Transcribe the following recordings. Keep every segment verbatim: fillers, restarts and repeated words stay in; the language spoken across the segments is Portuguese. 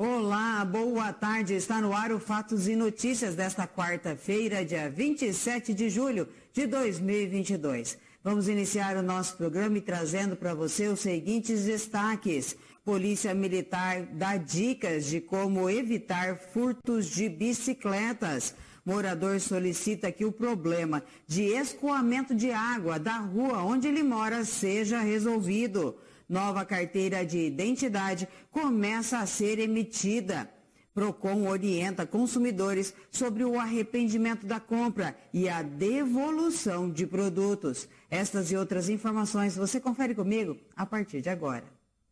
Olá, boa tarde. Está no ar o Fatos e Notícias desta quarta-feira, dia vinte e sete de julho de dois mil e vinte e dois. Vamos iniciar o nosso programa e trazendo para você os seguintes destaques. Polícia Militar dá dicas de como evitar furtos de bicicletas. Morador solicita que o problema de escoamento de água da rua onde ele mora seja resolvido. Nova carteira de identidade começa a ser emitida. Procon orienta consumidores sobre o arrependimento da compra e a devolução de produtos. Estas e outras informações você confere comigo a partir de agora.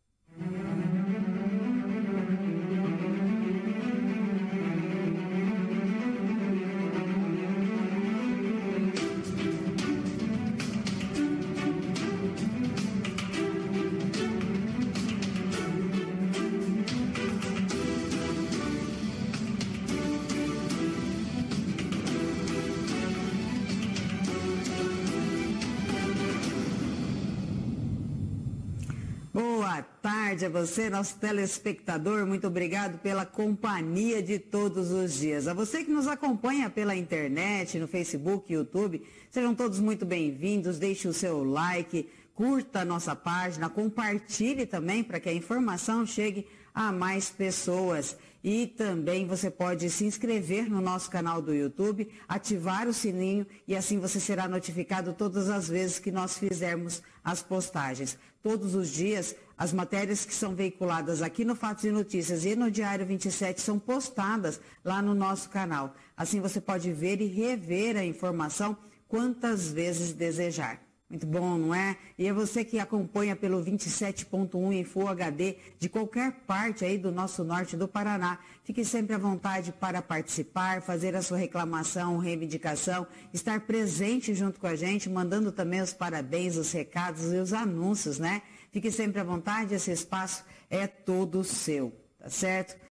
Boa tarde a você, nosso telespectador. Muito obrigado pela companhia de todos os dias. A você que nos acompanha pela internet, no Facebook, YouTube, sejam todos muito bem-vindos. Deixe o seu like, curta a nossa página, compartilhe também para que a informação chegue a mais pessoas. E também você pode se inscrever no nosso canal do YouTube, ativar o sininho e assim você será notificado todas as vezes que nós fizermos as postagens. Todos os dias, as matérias que são veiculadas aqui no Fatos e Notícias e no Diário vinte e sete são postadas lá no nosso canal. Assim você pode ver e rever a informação quantas vezes desejar. Muito bom, não é? E é você que acompanha pelo vinte e sete ponto um em Full H D de qualquer parte aí do nosso norte do Paraná. Fique sempre à vontade para participar, fazer a sua reclamação, reivindicação, estar presente junto com a gente, mandando também os parabéns, os recados e os anúncios, né? Fique sempre à vontade, esse espaço é todo seu, tá certo?